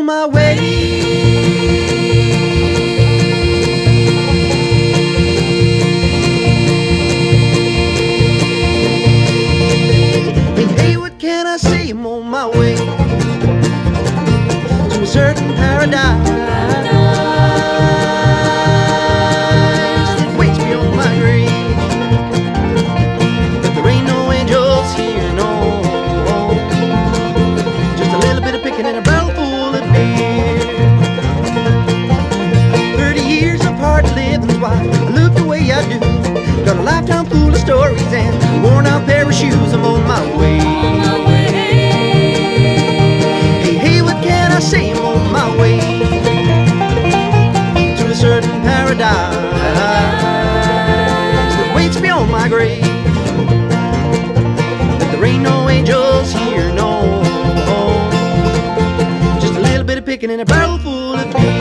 my way. Hey, what can I say? I'm on my way to a certain paradise that waits beyond my grave. But there ain't no angels here, no. Just a little bit of picking and a barrel full of beer. 30 years of hard living's why I look the way I do. Got a lifetime full of stories and a worn out pair of shoes. I'm on my way. Hey, what can I say? I'm on my way to a certain paradise that waits beyond my grave. But there ain't no angels here, no. Just a little bit of picking and a barrel full of beer.